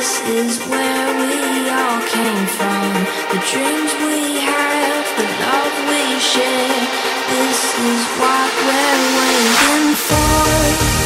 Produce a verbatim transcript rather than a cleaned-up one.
This is where we all came from. The dreams we have, the love we share. This is what we're waiting for.